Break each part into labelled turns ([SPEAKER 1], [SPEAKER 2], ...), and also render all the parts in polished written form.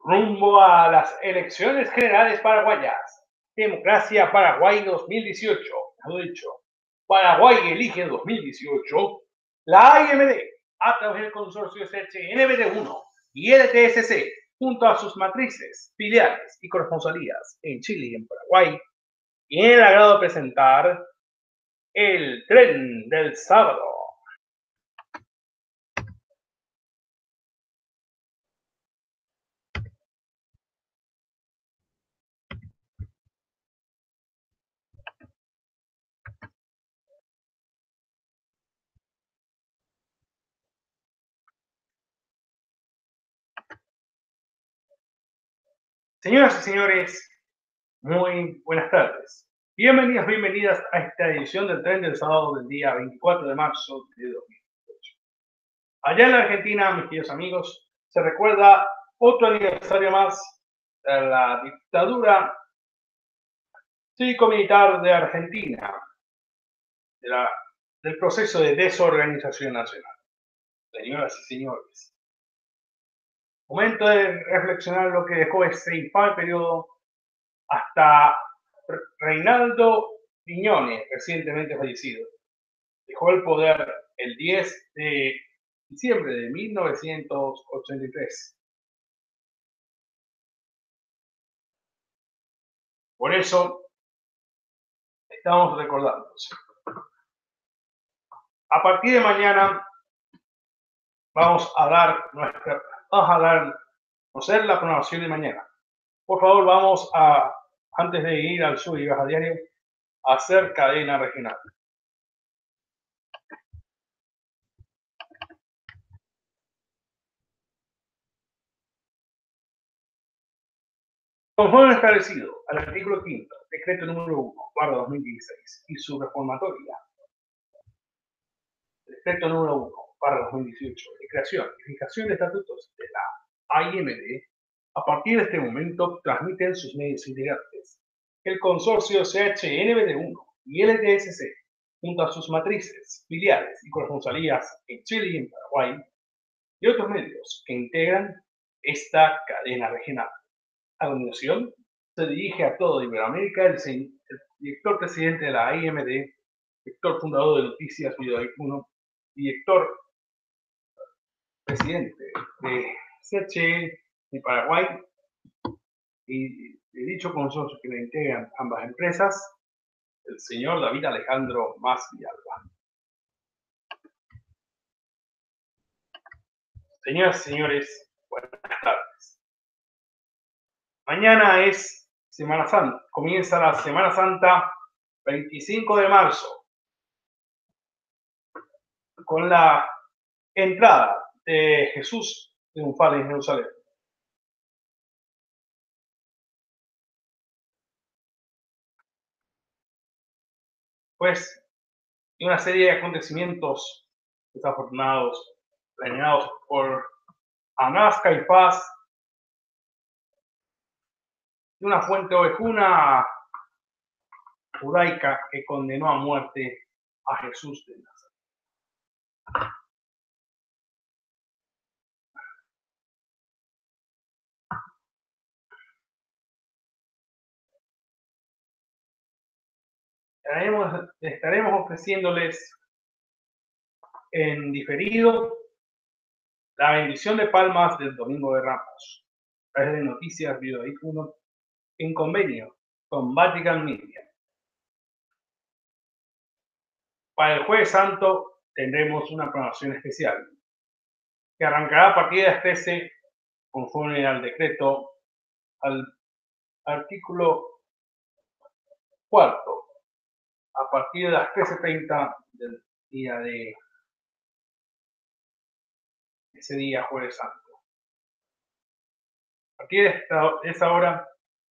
[SPEAKER 1] Rumbo a las elecciones generales paraguayas. Democracia Paraguay 2018. Lo dicho, Paraguay elige 2018. La AIMD, a través del consorcio SHNBD1 y LTSC, junto a sus matrices, filiales y corresponsalías en Chile y en Paraguay, tiene el agrado de presentar el tren del sábado. Señoras y señores, muy buenas tardes. Bienvenidas, bienvenidas a esta edición del tren del sábado del día 24 de marzo de 2018. Allá en la Argentina, mis queridos amigos, se recuerda otro aniversario más de la dictadura cívico-militar de Argentina, del proceso de desorganización nacional. Señoras y señores, momento de reflexionar lo que dejó ese infame periodo hasta Reinaldo Piñone, recientemente fallecido. Dejó el poder el 10 de diciembre de 1983. Por eso estamos recordándose. A partir de mañana vamos a dar a conocer la programación de mañana. Por favor, vamos a, antes de ir al Sub y Baja Diario, a hacer cadena regional. Conforme establecido al artículo 5, decreto número 1/2016 y su reformatoria, decreto número 1/2018 de creación y fijación de estatutos de la AIMD, a partir de este momento transmiten sus medios integrantes el consorcio CHNBD1 y LTSC, junto a sus matrices, filiales y corresponsalías en Chile y en Paraguay, y otros medios que integran esta cadena regional. A continuación, se dirige a todo Iberoamérica el director presidente de la AIMD, director fundador de Noticias Videoic 1, director presidente de CHE de Paraguay y de dicho consorcio que le integran ambas empresas, el señor David Alejandro Mas Villalba. Señoras y señores, buenas tardes. Mañana es Semana Santa, comienza la Semana Santa 25 de marzo, con la entrada de Jesús triunfal en Jerusalén. Pues, y una serie de acontecimientos desafortunados planeados por Anás Caifás y una fuente ovejuna judaica que condenó a muerte a Jesús de Nazaret. Estaremos ofreciéndoles en diferido la bendición de palmas del Domingo de Ramos, a través de Noticias Videoic 1, en convenio con Vatican Media. Para el Jueves Santo tendremos una programación especial que arrancará a partir de las 13, conforme al decreto, al artículo 4, a partir de las 13:30 del día de ese día, Jueves Santo. A partir de esa hora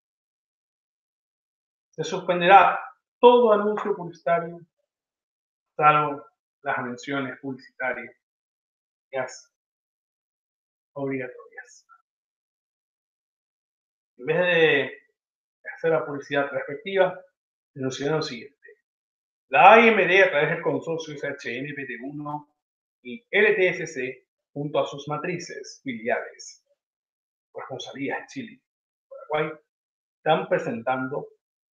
[SPEAKER 1] se suspenderá todo anuncio publicitario, salvo las menciones publicitarias obligatorias. En vez de hacer la publicidad respectiva, denunciaron lo siguiente. La AIMD, a través del consorcio SHNBD1 y LTSC, junto a sus matrices filiales corresponsalías en Chile y Paraguay están presentando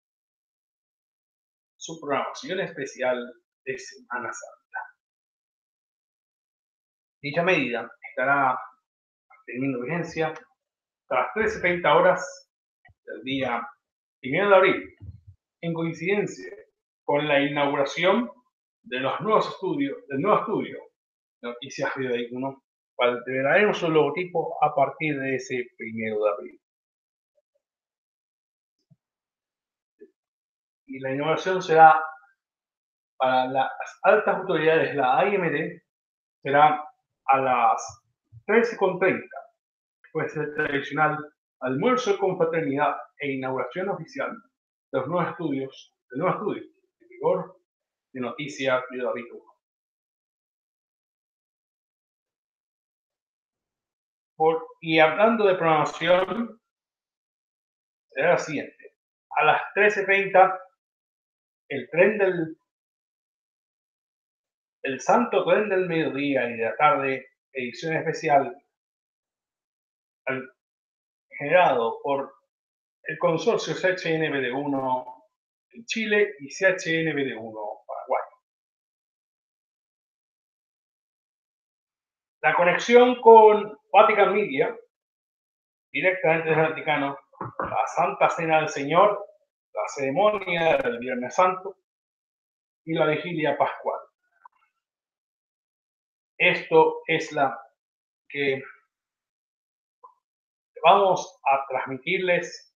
[SPEAKER 1] su programación especial de Semana Santa. Dicha medida estará teniendo vigencia hasta las 13:30 horas del día 1 de abril, en coincidencia con la inauguración del nuevo estudio Noticias Video 1, cual veremos su logotipo a partir de ese 1 de abril. Y la inauguración será para las altas autoridades de la AIMD, será a las 13:30, pues el tradicional almuerzo con fraternidad e inauguración oficial de los nuevos estudios, del nuevo estudio de vigor de Noticias Video 1. Y hablando de programación, será la siguiente. A las 13:30, el Santo Tren del Mediodía y de la Tarde, edición especial, generado por el consorcio CHNBD1 en Chile y CHNBD1 Paraguay. La conexión con Vatican Media, directamente desde el Vaticano, la Santa Cena del Señor, la ceremonia del Viernes Santo y la vigilia pascual. Esto es la que vamos a transmitirles,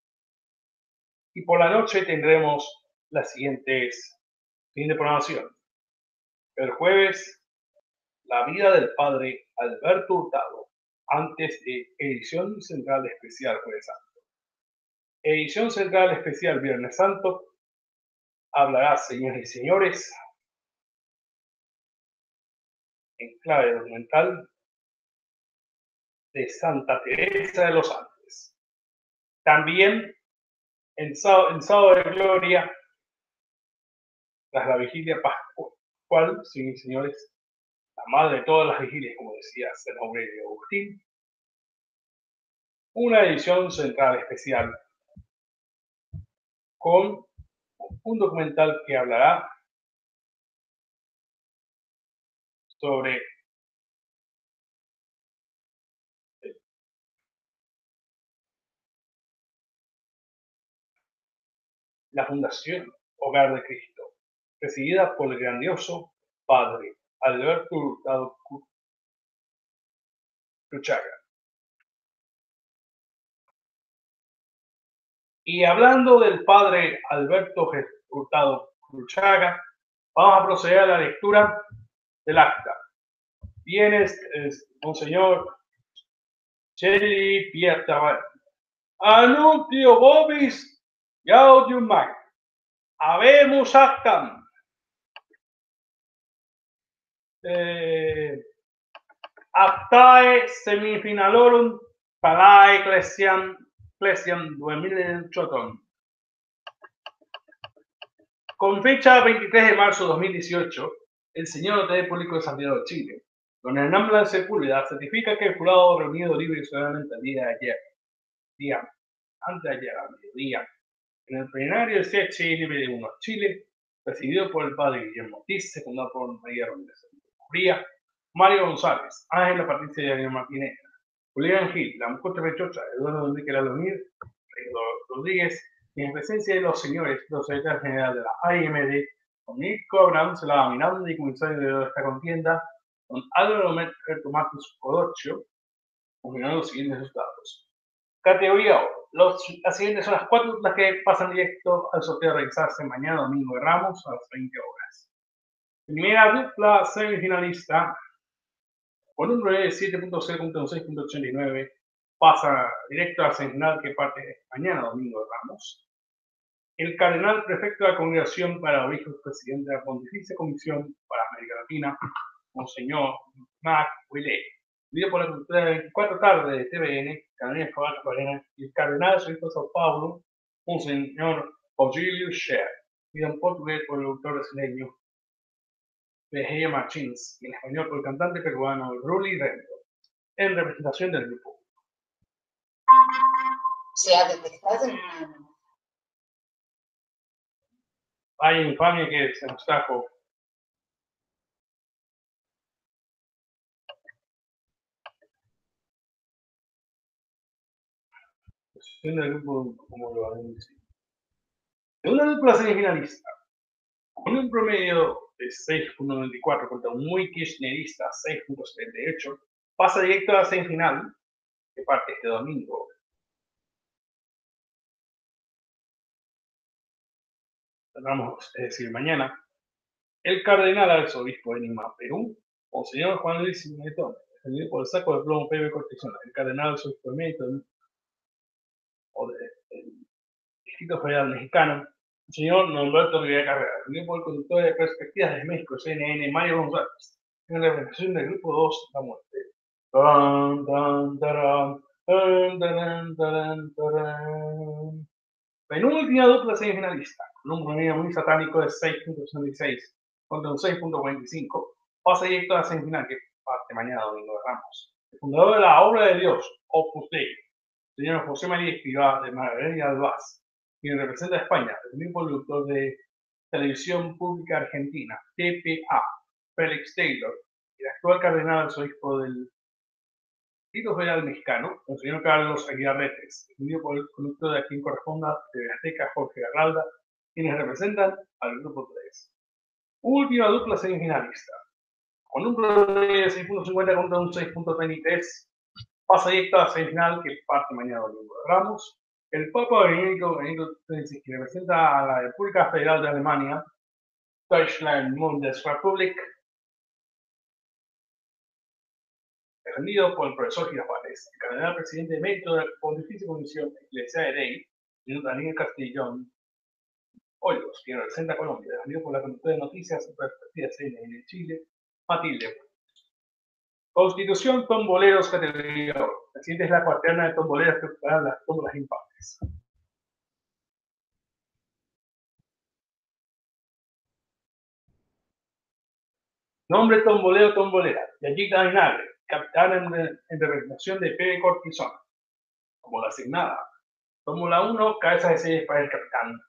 [SPEAKER 1] y por la noche tendremos la siguiente programación. El jueves, la vida del padre Alberto Hurtado, antes de edición central especial Jueves Santo. Edición central especial Viernes Santo, hablará, señores y señores, en clave documental, de Santa Teresa de los Andes. También en sábado de gloria, tras la vigilia pascual, sí, señores, la madre de todas las vigilias, como decía San Aurelio Agustín, una edición central especial con un documental que hablará sobre la Fundación Hogar de Cristo, presidida por el grandioso padre Alberto Hurtado Cruchaga. Y hablando del padre Alberto Hurtado Cruchaga, vamos a proceder a la lectura del acta. Viene Monseñor Cheli Pietra Anuncio Bobis Gaudium Mag. Habemus actam. Actae semifinalorum palae Ecclesiam 2018. Con fecha 23 de marzo de 2018, el señor Notariado Público de Santiago de Chile, don Hernán Blas Sepúlveda, certifica que el jurado reunido libre y soberanamente el día de ayer, anteayer al mediodía, en el plenario del CHNBD1 Chile, presidido por el padre Guillermo Ortiz, secundado por María Rodríguez Curía, Mario González, Ángela Patricia de Martínez, Julián Gil, la Mucocha Pechocha, Eduardo Enrique Lalomir, Rodríguez, y en presencia de los señores, los secretarios generales de la AIMD, don Nico Abraham, la Miranda y comisario de esta contienda, don Álvaro Matos Codoccio, confirmando los siguientes resultados. Categoría oro. Las siguientes son las 4 las que pasan directo al sorteo a realizarse mañana, domingo de Ramos, a las 20 horas. Primera dupla semifinalista, con un número de 7.0.6.89, pasa directo a la semifinal que parte mañana, domingo de Ramos. El cardenal prefecto de la Congregación para Obispos, presidente de la Pontificia Comisión para América Latina, Monseñor Mac Willey, video por la cultura de 24 tarde de TVN, Carolina Escobar Corena, y el cardenal arzobispo de Sao Paulo, Monseñor Aurelio Scher, video en portugués por el autor brasileño Pereira Martins, y en español por el cantante peruano Rully Rendo, en representación del grupo.
[SPEAKER 2] Se ha detectado una...
[SPEAKER 1] Hay infamia que se nos trajo. Posición del grupo, como lo van a decir. Segunda dupla semifinalista, con un promedio de 6.94 contra un muy kirchnerista 6.78, pasa directo a la semifinal, que parte este domingo. Vamos, es decir, mañana. El cardenal arzobispo de Lima, Perú, Monseñor Juan Luis Simonetón, defendido por el saco de plomo Pepe Cortizona, el cardenal arzobispo de Mérito del Distrito Federal Mexicano, el señor Norberto Rivera Carrera, defendido por el conductor de Perspectivas de México, CNN, Mario González, en representación del grupo 2, La Muerte. Penúltima dupla semifinalista, con un promedio muy satánico de 6.66 contra un 6.45, pasa directo a la semifinal que parte mañana domingo de Ramos. El fundador de la obra de Dios, Opus Dei, el señor José María Escrivá de Margarita Albaz, quien representa a España, el mismo productor de Televisión Pública Argentina, TPA, Félix Taylor, y el actual cardenal arzobispo del Distrito Federal Mexicano, el señor Carlos Aguilar Retes, defendido por el conductor de quien corresponda de Azteca, Jorge Arralda, quienes representan al grupo 3. Última dupla semifinalista, con un promedio de 6.50 contra un 6.33, pasa directo a la semifinal que parte mañana domingo de Ramos. El Papa Benedicto XVI, que representa a la República Federal de Alemania, Deutschland Bundesrepublik, defendido por el profesor Girafales, el cardenal presidente emérito de la Pontificia Comisión Eclesiae Dei, señor Daniel Castillón Hoyos, quien representa a Colombia, defendido por la conductora de noticias Perspectivas CNN Chile, Matilde. Constitución Tomboleros categoría oro. La siguiente es la cuaterna de tomboleras que ocuparán las tómbolas impares. Nombre tombolero tombolera. Yayita Vinagre, capitán en representación de Pepe Cortizona. Como la asignada. Tómbola 1, cabeza de serie para el capitán.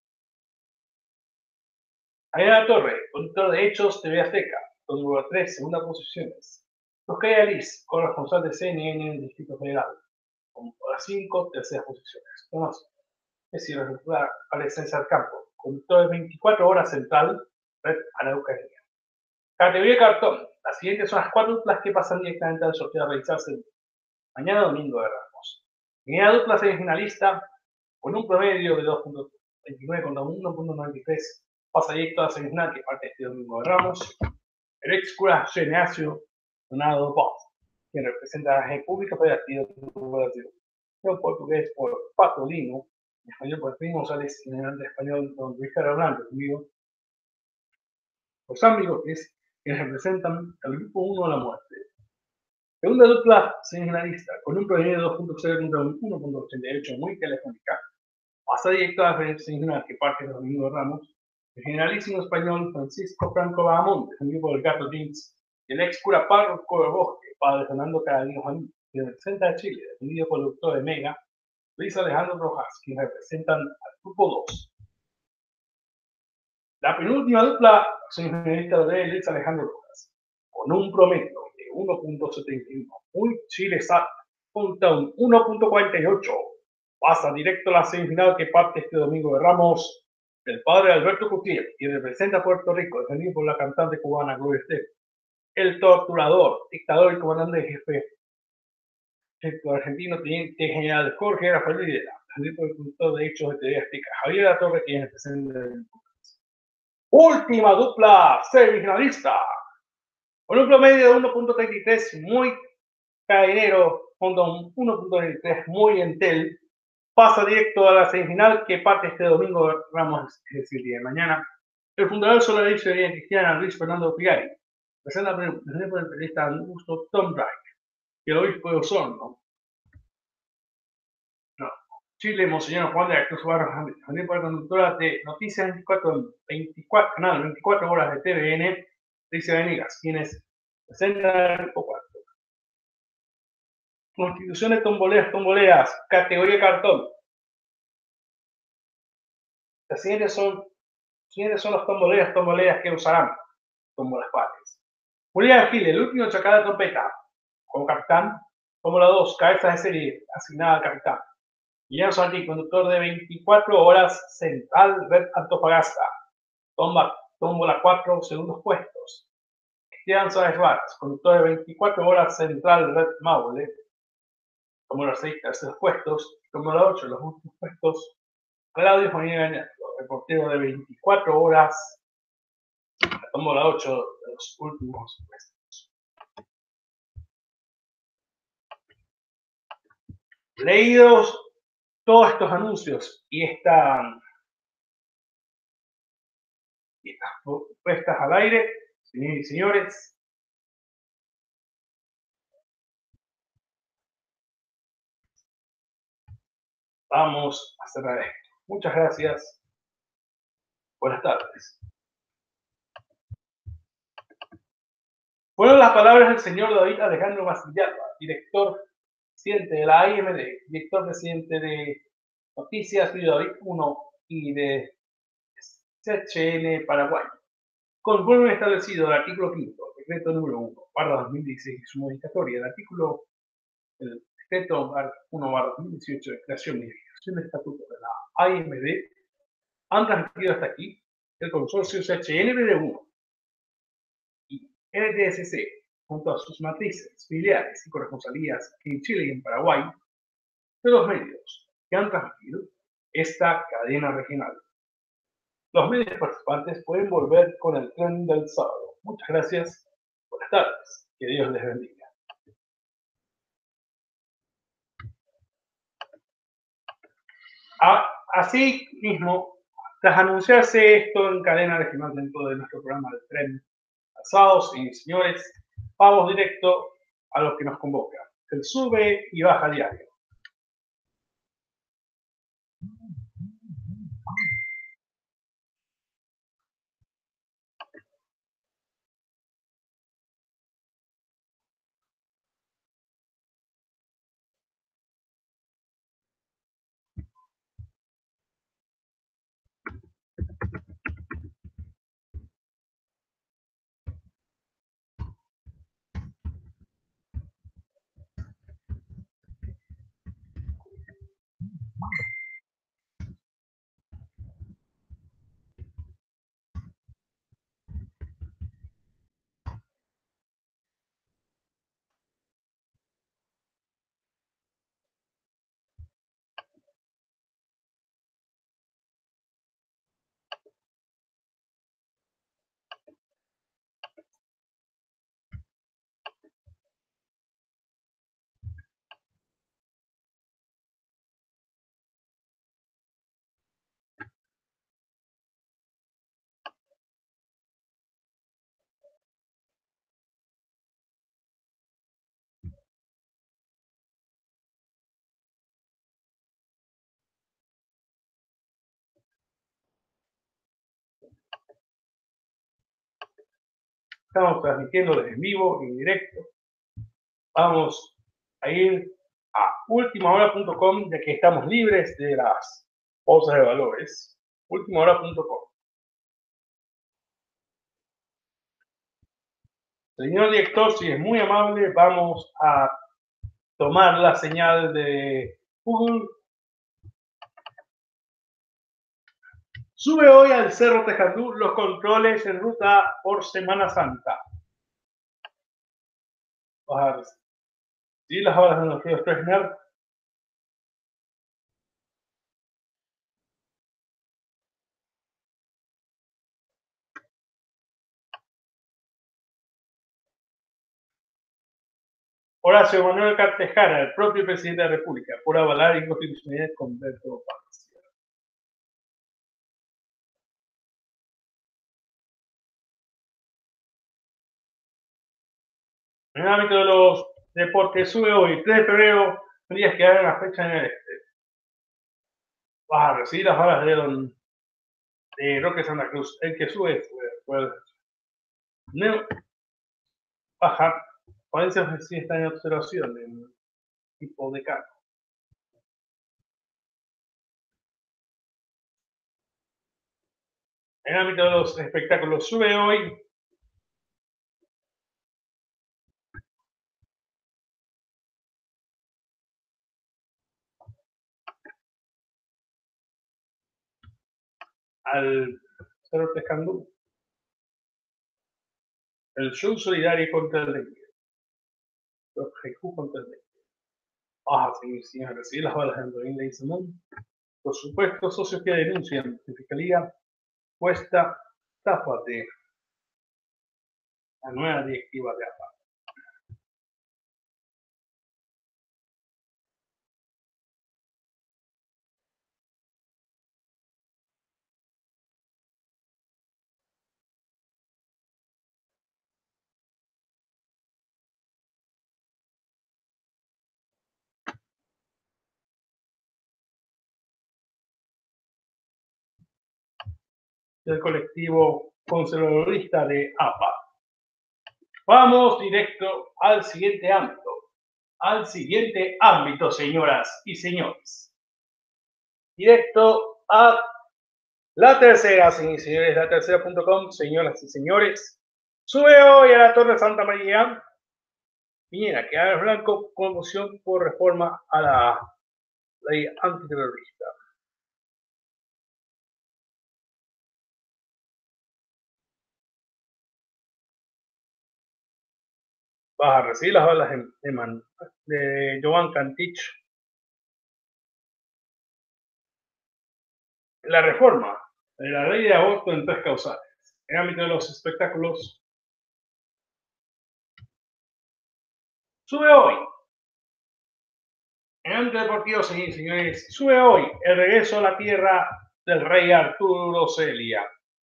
[SPEAKER 1] Aida Torre, conductor de Hechos TV Azteca. Tómbola 3, segunda posiciones. Toscaya Liz, corresponsal de CNN en el Distrito Federal. Tómbola 5, terceras posiciones. Tomás, es decir, regular César Campo, conductor de 24 horas central, Red Araucanía. Categoría cartón. Las siguientes son las 4 duplas que pasan directamente al sorteo a realizarse mañana domingo de Ramos. Primera dupla semifinalista, con un promedio de 2.29 contra 1.93, pasa directo a la semifinal que parte este domingo de Ramos. El ex cura Ignacio Donado Paz, quien representa a la República Federativa de Brasil. En portugués por Patolino, en español por Primo González, y en el español don Luis Carablanco, conmigo. Los amigos que representan al grupo 1 de La Muerte. Segunda dupla semifinalista, con un promedio de 2.0 contra 1.88 muy telefónica, pasa directo a la semifinal que parte el domingo de Ramos, el generalísimo español Francisco Franco Bahamonde, defendido por el gato Jeans, y el ex cura párroco de Bosque, padre Fernando Carolino Juan, que representa a Chile, defendido por el doctor de Mega, Luis Alejandro Rojas, quienes representan al grupo 2. La penúltima dupla semifinalista de Luis Alejandro Rojas, con un promedio de 1.71, muy Chile SAT, contra un 1.48, pasa directo a la semifinal que parte este domingo de Ramos, el padre Alberto Gutiérrez, quien representa a Puerto Rico, defendido por la cantante cubana Gloria Estefan, el torturador, dictador y comandante jefe argentino, teniente general Jorge Rafael Videla, defendido por el conductor de Hechos de TV Azteca, Javier La Torre, quien representa el última dupla semifinalista, con un promedio de 1.33 muy cadenero, con un 1.23 muy entel, pasa directo a la semifinal que parte este domingo, Ramos, es decir, día de mañana. El fundador solidario de cristiana Luis Fernando Figari, presenta por el periodista Augusto Tom Drake, y el obispo de Osorno. Chile, Monseñor Juan de la Cruz Barros, también por la conductora de Noticias 24, canal 24 horas de TVN, Alicia Venegas, quienes presentan el grupo 4. Constitución de tomboleas, categoría cartón. Las siguientes son las tomboleas que usarán tómbolas pares. Julián Gil, el último chacal de trompeta, como capitán. Tómbola 2, cabeza de serie, asignada al capitán. Guillermo Santi, conductor de 24 horas, Central Red Antofagasta. Tómbola 4, segundos puestos. Cristian Sáenz Vargas, conductor de 24 horas, Central Red Maule. Tómbola 6, terceros puestos. Tómbola 8, los últimos puestos. Claudio Juanía, reportero de 24 horas. Tómbola 8, de los últimos puestos. Leídos todos estos anuncios y estas puestas al aire, señores y señores, vamos a cerrar esto. Muchas gracias. Buenas tardes. Fueron las palabras del señor David Alejandro Masillalba, director presidente de la AIMD, director presidente de Noticias Video David 1 y de CHN Paraguay. Conforme establecido el artículo 5, decreto número 1/2016 y su modificatoria, el decreto 1/2018 de creación y ejecución del estatuto de la AIMD, han transmitido hasta aquí el consorcio CHNBD1 y NTSC, junto a sus matrices, filiales y corresponsalías en Chile y en Paraguay, de los medios que han transmitido esta cadena regional. Los medios participantes pueden volver con el tren del sábado. Muchas gracias. Buenas tardes. Que Dios les bendiga. Así mismo, tras anunciarse esto en cadena regional dentro de nuestro programa del tren sábados y señores, vamos directo a lo que nos convoca, el sube y baja diario. Estamos transmitiéndoles en vivo y en directo. Vamos a ir a ultimahora.com, ya que estamos libres de las bolsas de valores. Ultimahora.com. Señor director, si es muy amable, vamos a tomar la señal de Google. Sube hoy al Cerro Tejandú los controles en ruta por Semana Santa. ¿Sí? Las horas de los que estrenar. Horacio Manuel Cartejara, el propio presidente de la República, por avalar inconstitucionalidad con veto parcial. En el ámbito de los deportes, sube hoy, 3 de febrero, días que hagan la fecha en el este. Vas a recibir las balas de Roque Santa Cruz. El que sube fue baja. Valencia sí está en observación. tipo de cargo. En el ámbito de los espectáculos sube hoy al Cerro Pescandú el show solidario contra el dengue. Los GQ contra el dengue. Baja, señor, recibir las balas de Antonina y Simón. Por supuesto, socios que denuncian en Fiscalía puesta Tápate, la nueva directiva de APA. Del colectivo conservadorista de APA. Vamos directo al siguiente ámbito, señoras y señores. Directo a La Tercera, señores, latercera.com, señoras y señores. Sube hoy a la Torre Santa María Piñera, que haga blanco conmoción por reforma a la ley antiterrorista. Vas a recibir las balas de Joan Cantich. La reforma de la ley de aborto en 3 causales. En el ámbito de los espectáculos, sube hoy. En el ámbito deportivo, señores, sube hoy el regreso a la tierra del rey Arturo Celia.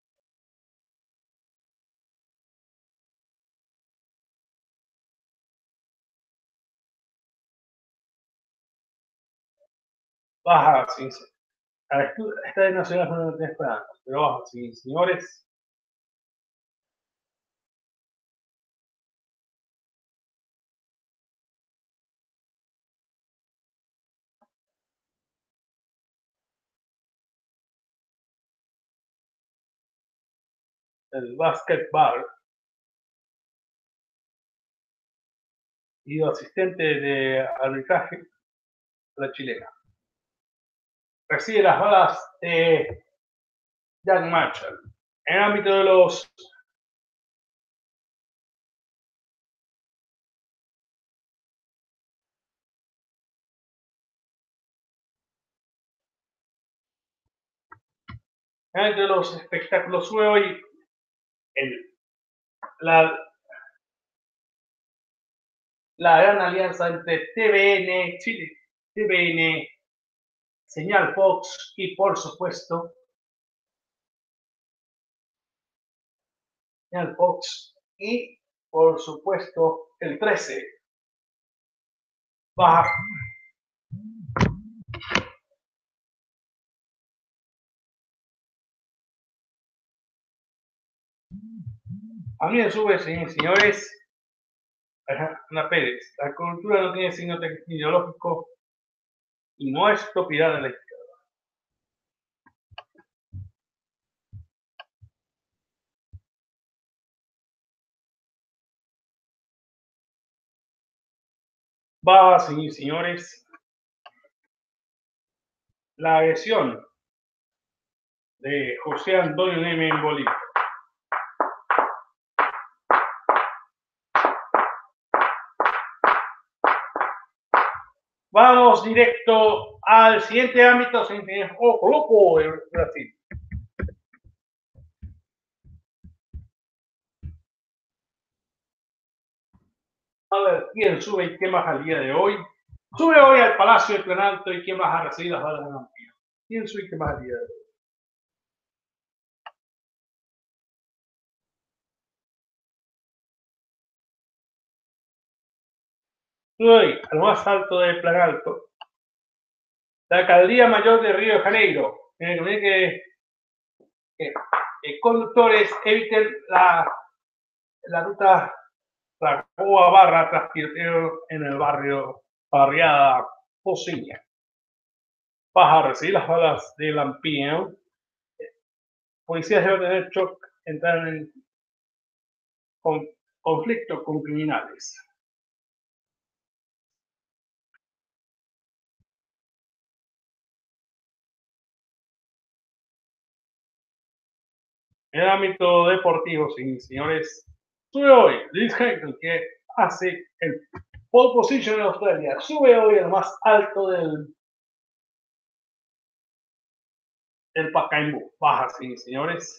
[SPEAKER 1] Baja, esta de Nacional no tiene esperanza, pero baja, señores. El básquetbol y asistente de arbitraje, la chilena. Recibe las balas de Jack Marshall. En el ámbito de los espectáculos sube hoy la gran alianza entre TVN, Chile, TVN, Señal Fox y por supuesto Señal Fox y por supuesto el 13. Baja. También sube, señores, Ana Pérez. La cultura no tiene signo ideológico y no es propiedad de la izquierda. Va, señores, la agresión de José Antonio Neme en Bolivia. Vamos directo al siguiente ámbito, señores. Loco de Brasil. A ver, ¿quién sube y qué más al día de hoy? Sube hoy al Palacio del Planalto y quién más ha recibido las balas de Vampiro. ¿Quién sube y qué más al día de hoy? Sube al más alto del Planalto, la Alcaldía Mayor de Río de Janeiro, en el que conductores eviten la ruta Lagoa Barra tras tiroteo en el barrio barriada Poseña. Vas a recibir las balas de Lampiño. Policías deben tener shock, entrar en conflicto con criminales. En el ámbito deportivo, sí, señores, sube hoy Lewis Hamilton, que hace el pole position en Australia. Sube hoy al más alto del Pacaembu. Baja, sí, señores.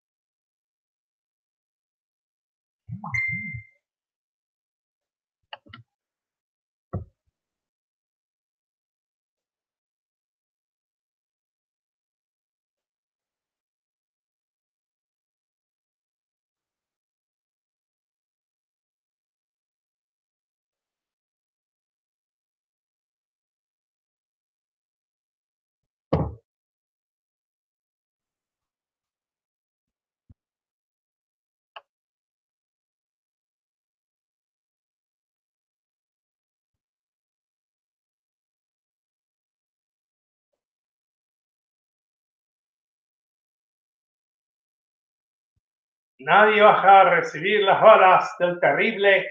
[SPEAKER 1] Nadie baja a recibir las balas del terrible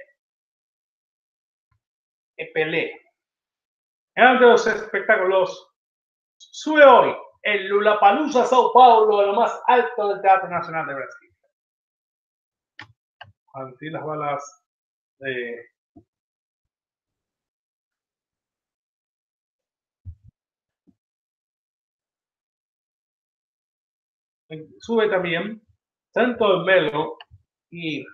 [SPEAKER 1] Pelé. En los espectáculos, sube hoy el Lollapalooza Sao Paulo, a lo más alto del Teatro Nacional de Brasil. Así las balas de sube también Santo Melo y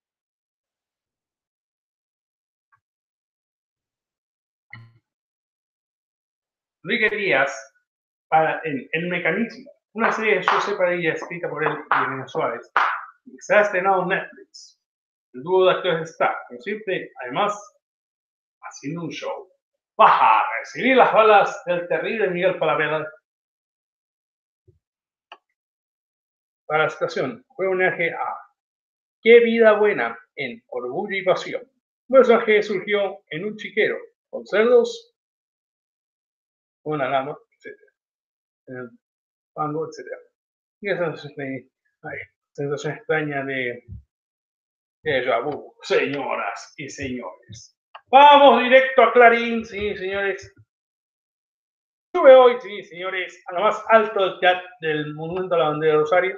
[SPEAKER 1] Enrique Díaz para el mecanismo, una serie de José Padilla escrita por él y Elena Suárez. Se ha estrenado en Netflix. El dúo de actores está, como siempre, además, haciendo un show. Baja a recibir las balas del terrible Miguel Falabella. Para la situación, fue un homenaje a Qué vida buena en Orgullo y Pasión. Un personaje surgió en un chiquero con cerdos, una lama, etc. En el fango, etc. Y esa sensación extraña de déjà vu, señoras y señores. Vamos directo a Clarín, sí, señores. Sube hoy, sí, señores, a lo más alto del Monumento a la Bandera de Rosario.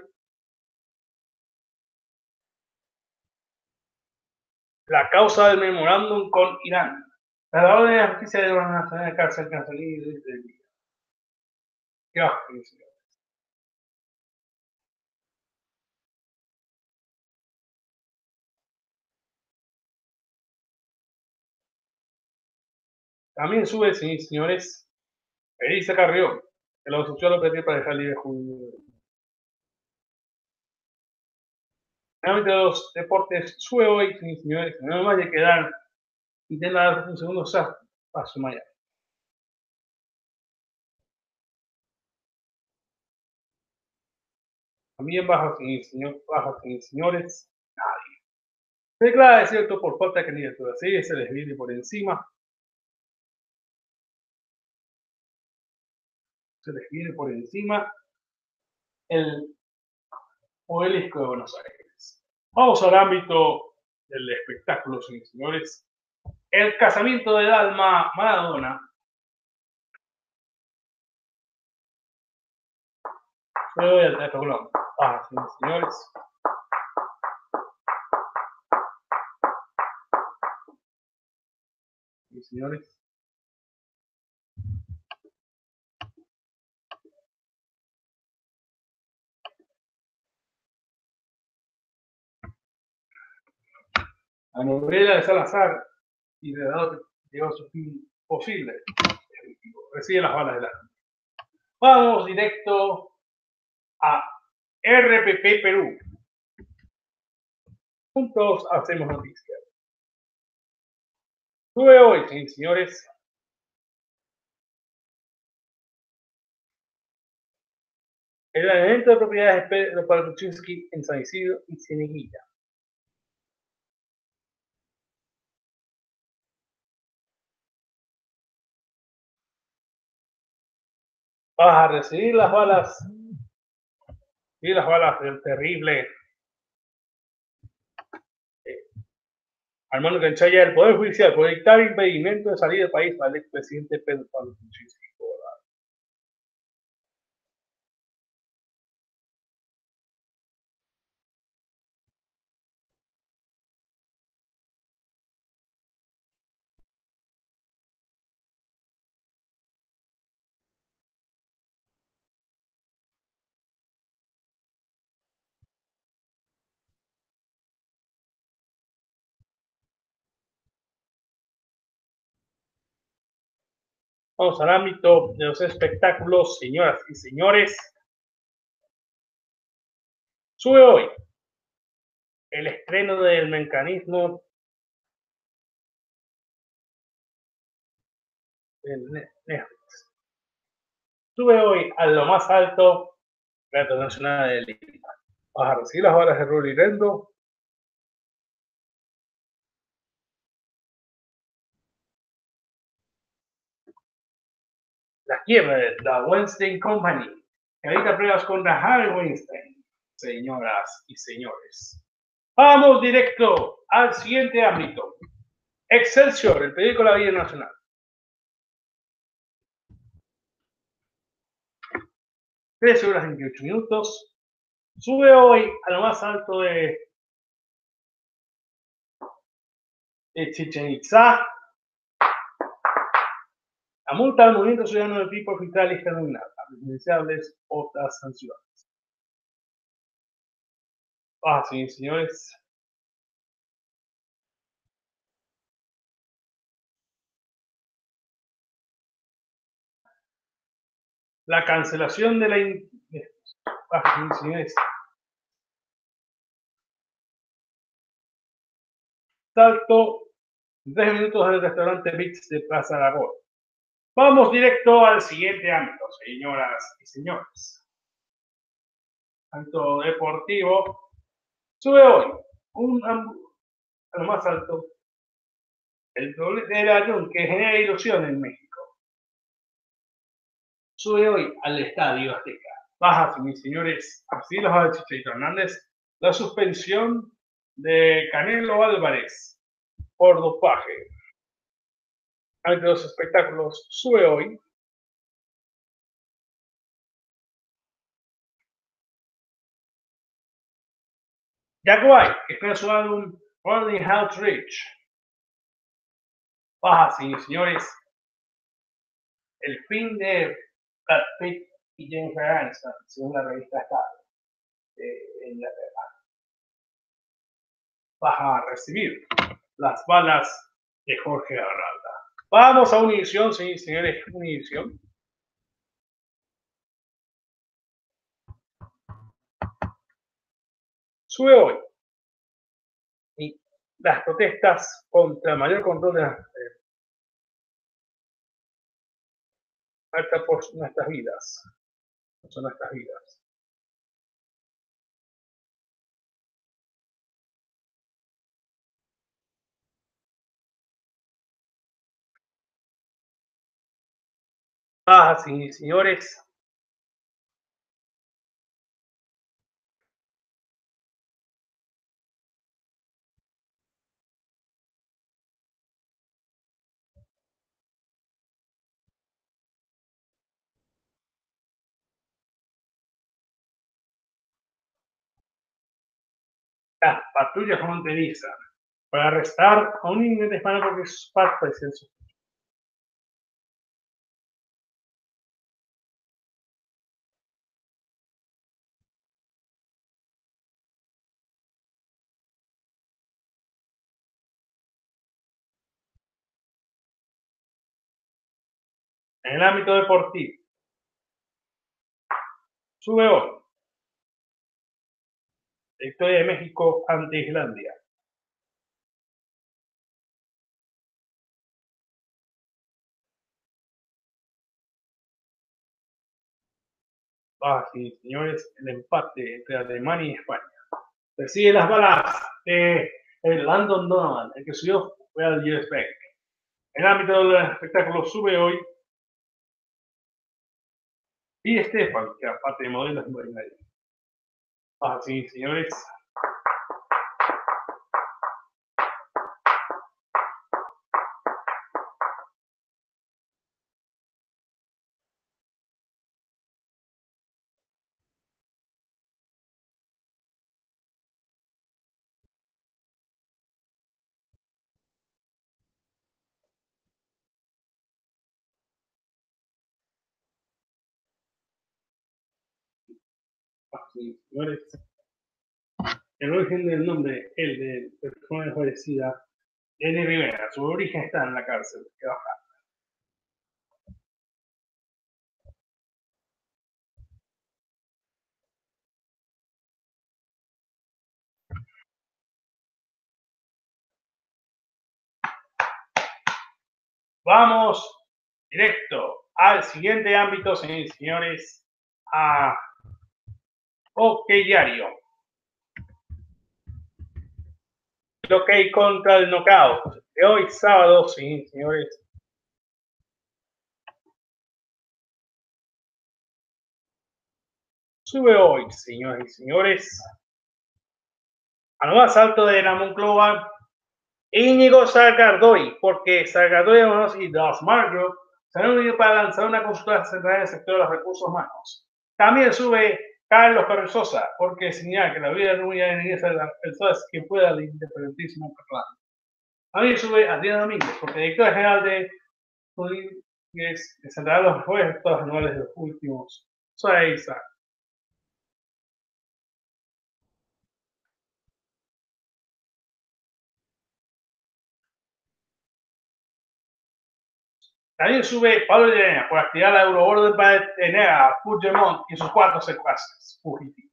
[SPEAKER 1] La causa del memorándum con Irán. La orden de la justicia de la nacional de cárcel que han salido desde el día. Qué bajo, señor. También sube, sí, señores, Elisa Carrión, que la oposición lo perdió para dejar libre Julio. Finalmente los deportes sube hoy, sí, señores, no más de quedar, intenta dar un segundo paso mañana. También baja, señores, nadie. Se declara desierto por falta de candidatura. Sí, se les viene por encima. Se les viene por encima el Obelisco de Buenos Aires. Vamos al ámbito del espectáculo, señores. El casamiento de Dalma Maradona. Me voy al Teatro Colón. Señores. Señores. La novela de Salazar y de Dador llegó a su fin posible. Recibe las balas del arma. Vamos directo a RPP Perú. Juntos hacemos noticias. Sube hoy, sí, señores. El evento de propiedades de Pedro Parduchinski en San Isidro y Cieneguilla. Vas a recibir las balas y las balas del terrible Armando Canchaya del Poder Judicial por dictar impedimento de salir del país al expresidente Pedro Pablo Kuczynski. Vamos al ámbito de los espectáculos, señoras y señores. Sube hoy el estreno del mecanismo de Netflix. Sube hoy a lo más alto la internacional de Lima. Vas a recibir las balas de Ruri Rendo. La quiebra de la Weinstein Company. Que evita pruebas contra Harvey Weinstein. Señoras y señores. Vamos directo al siguiente ámbito. Excelsior, el periódico de la vida nacional. 13 horas 28 minutos. Sube hoy a lo más alto de Chichen Itzá. La multa al movimiento ciudadano del tipo fiscal y terminal. A presidenciables otras sanciones. Sí, señores. La cancelación de la... sí, señores. Salto 3 minutos del restaurante Mix de Plaza Aragón. Vamos directo al siguiente ámbito, señoras y señores. Ámbito deportivo. Sube hoy a lo más alto el avión que genera ilusión en México. Sube hoy al Estadio Azteca. Baja, mis señores, así los ha dicho Chicharito Hernández, la suspensión de Canelo Álvarez por dopaje. Ante los espectáculos, sube hoy Jack White, que espera su álbum Running House Rich. Baja, señores, el fin de Brad Pitt y Jennifer Aniston, según la revista Star de Inglaterra. Vas a recibir las balas de Jorge Arralda. Vamos a Univisión, señores, Univisión. Sube hoy y las protestas contra el mayor control de las por nuestras vidas. Son nuestras vidas. Sí, señores. Las patrullas fronterizas para arrestar a un inmigrante hispano porque sus padres parecían sus. En el ámbito deportivo, sube hoy la victoria de México ante Islandia. Sí, señores, el empate entre Alemania y España. Recibe las balas de Landon Donovan, el que subió fue al US Bank. En el ámbito del espectáculo, sube hoy y Estefan, que aparte de modelo es bailarín. Así, señores. Así, señores. El origen del nombre, el de persona fallecida, N. Rivera. Su origen está en la cárcel. Que baja. Vamos directo al siguiente ámbito, señores y señores, a OK Diario. El OK contra el knockout de hoy sábado, sí, señores. Sube hoy, señores y señores, a lo más alto de la Moncloa, Íñigo Sargardoy, porque Sargardoy y Dos Margro se han unido para lanzar una consulta central en el sector de los recursos humanos. También sube Carlos Carrizosa, porque señala que la vida no hubiera de el SOS que pueda el independentismo catalán. También sube Adriana Domínguez, porque directora general de Rodríguez presentará los mejores resultados anuales de los últimos 6 años. También sube Pablo de Arena por activar la euroorden para detener a Puigdemont y sus 4 secuaces fugitivos.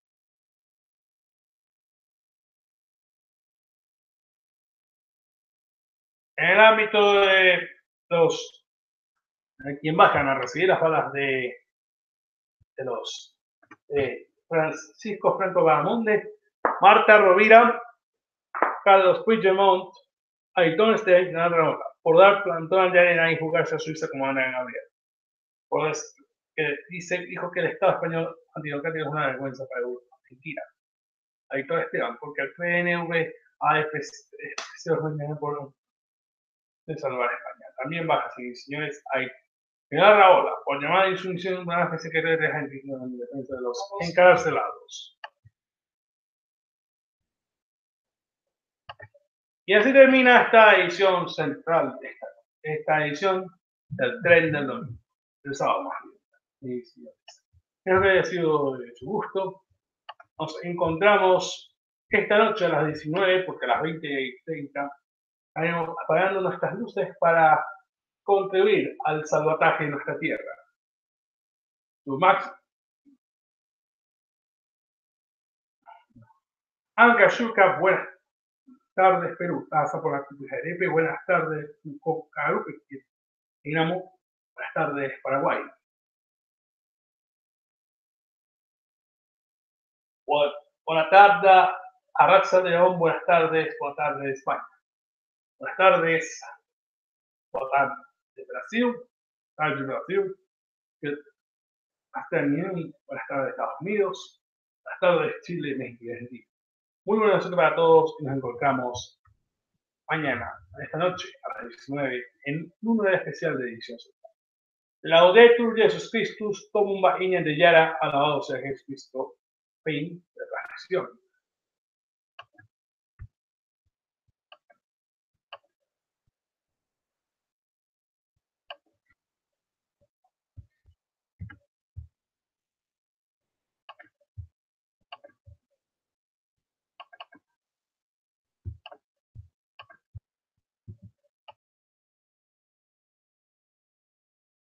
[SPEAKER 1] En el ámbito de los quien bajan a recibir las balas de los Francisco Franco Bahamonde, Marta Rovira, Carlos Puigdemont, Aitón Stein, por dar plantón de arena y jugarse a Suiza como Ana Gabriel. Pues dijo que el Estado español antidemocrático es una vergüenza para Europa. Mentira. Aitón Esteban, porque el PNV ha ofrecido por de salvar a España. También baja, señores, hay General Raola, por llamada de insumisión, una especie que deja en defensa de los encarcelados. Y así termina esta edición central, esta edición del tren del domingo, del sábado más bien. Espero que haya sido de su gusto. Nos encontramos esta noche a las 19, porque a las 20:30 estaremos apagando nuestras luces para contribuir al salvataje de nuestra tierra. Tu Max Anka Shuka, buenas tardes, Perú. Pasa por la Arepe, buenas tardes, Carupe, Dinamo, buenas tardes, Paraguay. Buenas tardes, Arraxa de León, buenas tardes, España. Buenas tardes, Brasil, hasta el buenas tardes, Estados Unidos, buenas tardes, Chile, México y Argentina. Muy buenas noches para todos y nos encontramos mañana, esta noche, a las 19, en un número especial de edición central. Laudetur Jesus Christus, tomumba iña de Yara, alabado sea Jesucristo, fin de la acción.